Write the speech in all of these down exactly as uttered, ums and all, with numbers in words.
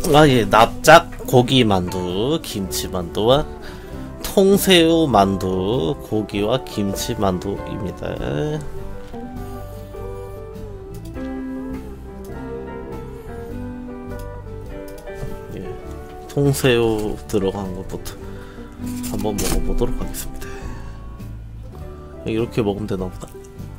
아, 예, 납작 고기 만두, 김치 만두와 통새우 만두, 고기와 김치 만두입니다. 예, 통새우 들어간 것부터 한번 먹어보도록 하겠습니다. 이렇게 먹으면 되나 보다.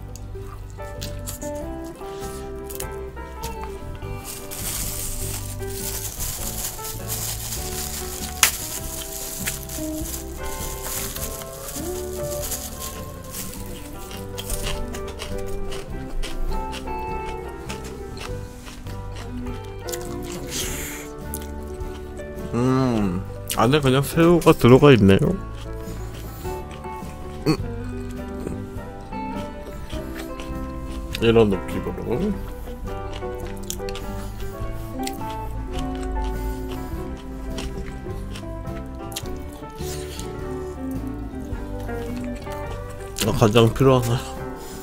음, 안에 그냥 새우가 들어가 있네요. 음. 이런 느낌으로. 아, 간장 필요하나요?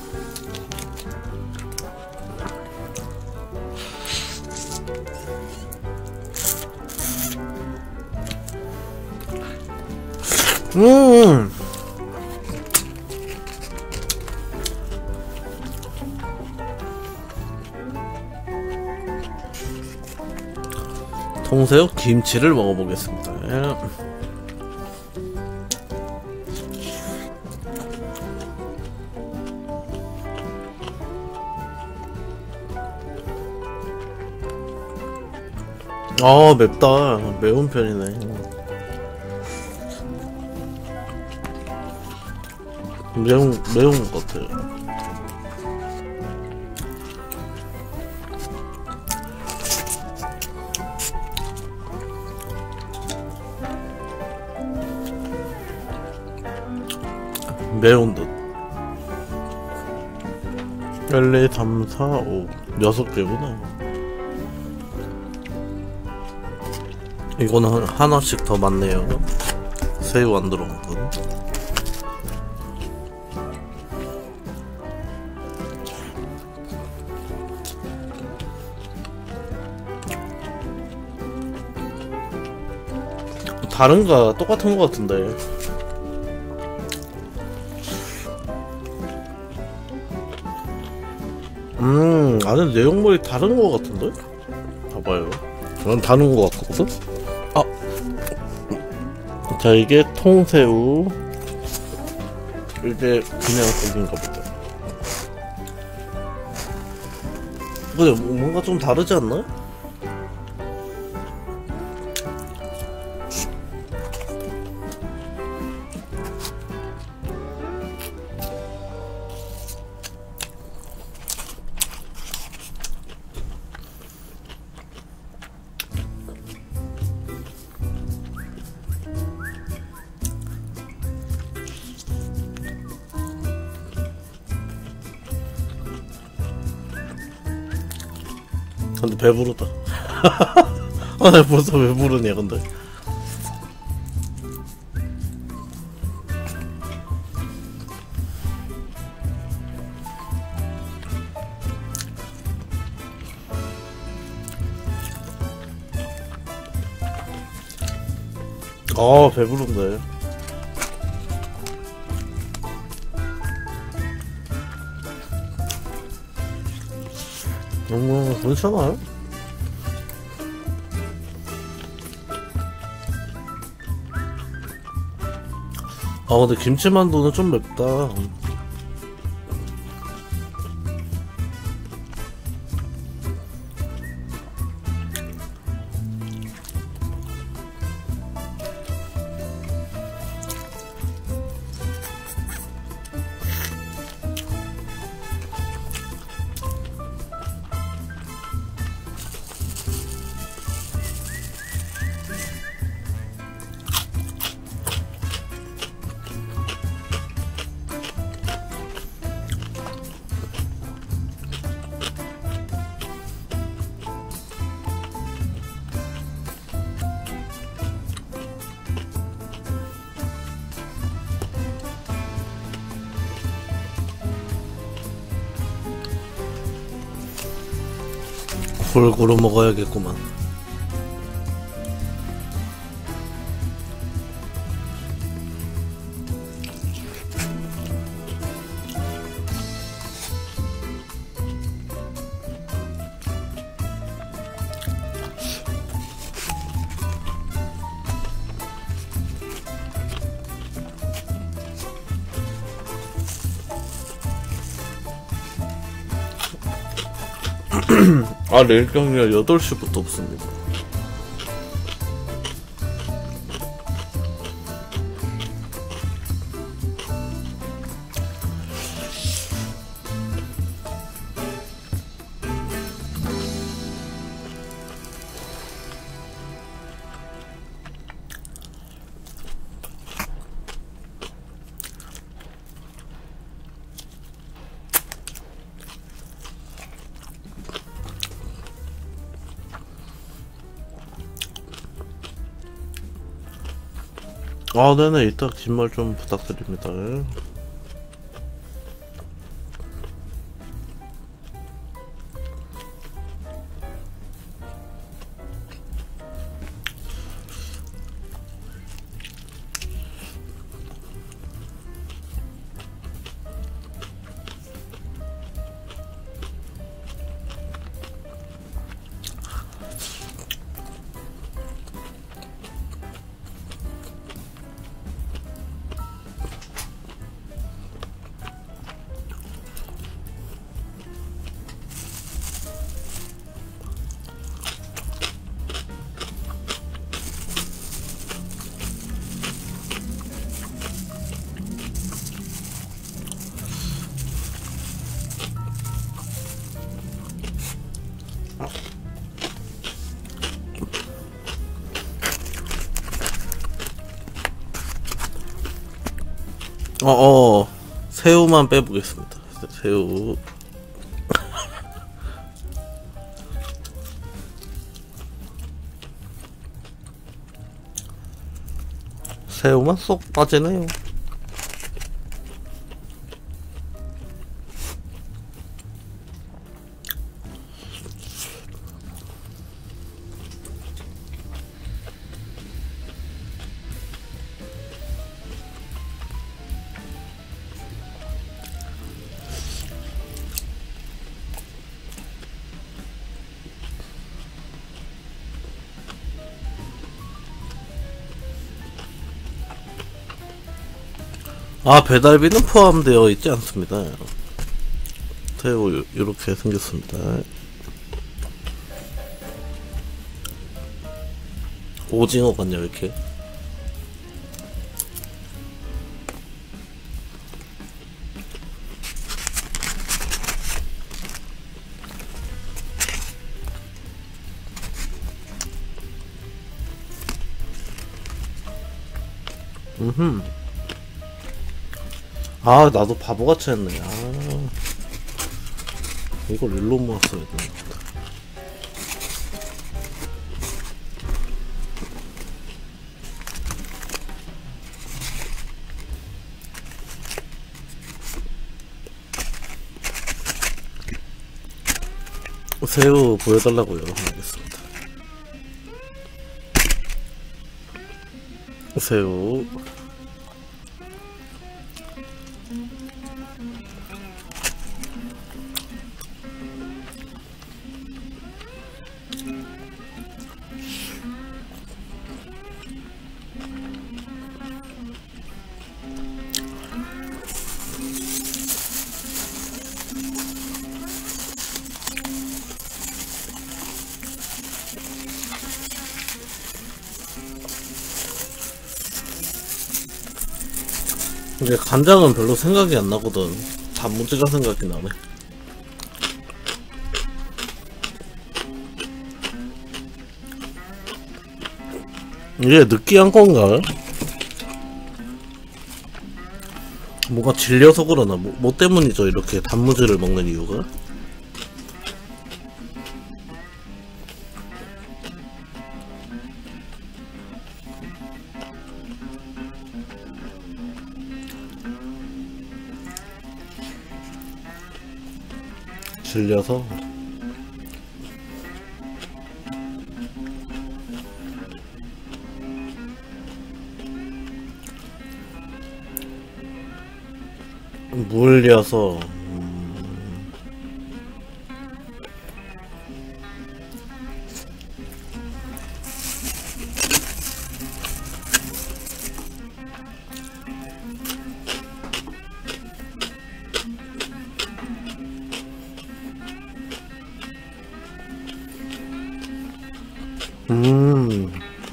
음. 통새우 김치를 먹어보겠습니다. 아, 맵다. 매운 편이네. 매운, 매운 것 같아요. 매운 듯. 일, 이, 삼, 사, 오. 여섯 개구나. 이거는 하나씩 더 많네요. 새우 안 들어간 건. 다른가 똑같은 것 같은데. 음, 안에 내용물이 다른 것 같은데? 봐봐요. 난 다른 것 같거든? 아! 자, 이게 통새우. 이게 그냥 고기인가 보다. 근데 뭔가 좀 다르지 않나? 근데 배부르다. 아, 나 벌써 배부르네. 근데 아, 배부른데. 음, 괜찮아요? 아, 근데 김치만두는 좀 맵다. 골고루 먹어야겠구만. 아, 내일 경기가 여덟 시부터 없습니다. 아, 네네. 이따 긴 말 좀 부탁드립니다. 어어 새우만 빼보겠습니다. 새우 새우만 쏙 빠지네요. 아, 배달비는 포함되어 있지 않습니다. 새우 이렇게 생겼습니다. 오징어 같냐 이렇게. 음흠. 아, 나도 바보같이 했네. 아, 이걸 일로 모았어야 되나. 새우 보여달라고요. 알겠습니다. 새우 근데 간장은 별로 생각이 안 나거든. 단무지가 생각이 나네. 이게 느끼한 건가? 뭔가 질려서 그러나? 뭐, 뭐 때문이죠? 이렇게 단무지를 먹는 이유가? 질려서? 물려서. 음... 음.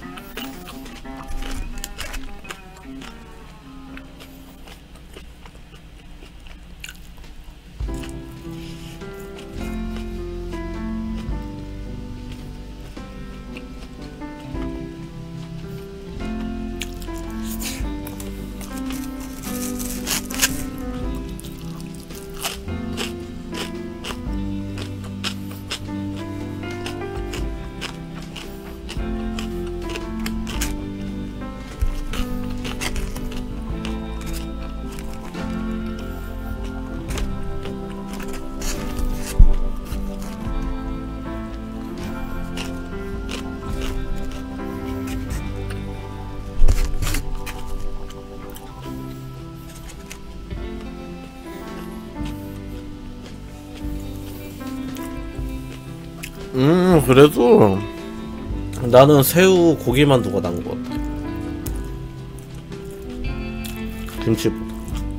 음, 그래도 나는 새우 고기만두가 나은 것 같아. 김치보다.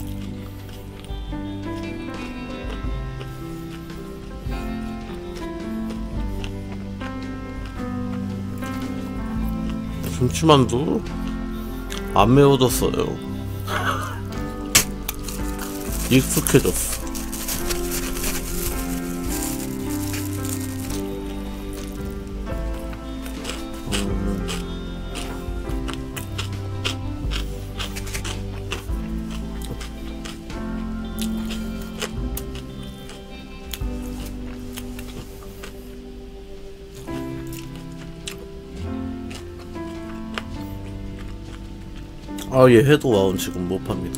김치만두 안 매워졌어요. 익숙해졌어. 아, 얘 해도 와운 지금 못 팝니다.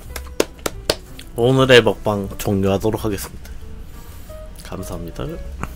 오늘의 먹방 종료하도록 하겠습니다. 감사합니다.